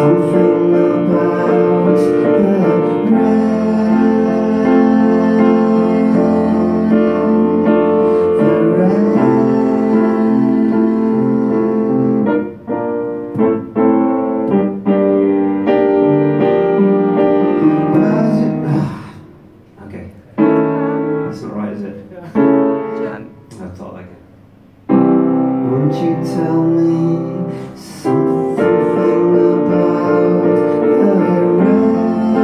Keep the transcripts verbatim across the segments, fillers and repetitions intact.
something about the rain. Won't you tell me something about the rain?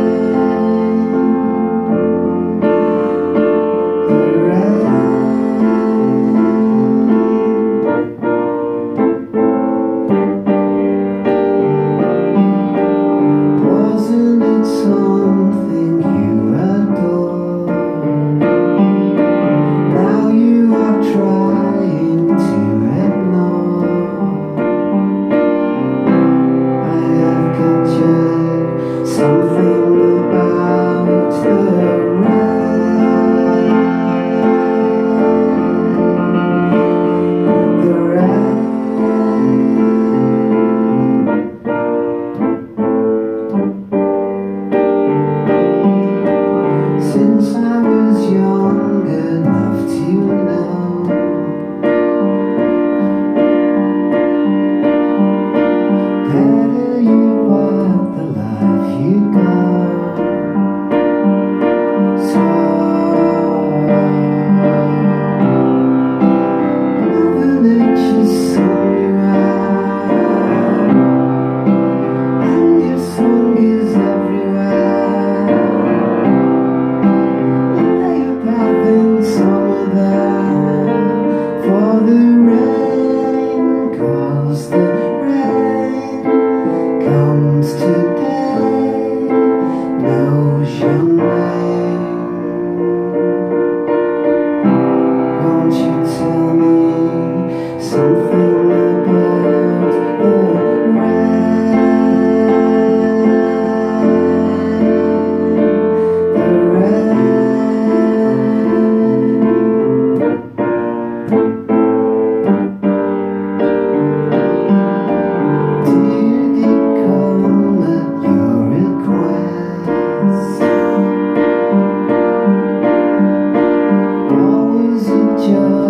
The rain. Wasn't it something you adored? Now you are trying to something about the rain, the rain. Since I was young enough to know, better you are the life you got.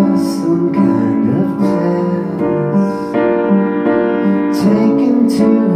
Some kind of test taken to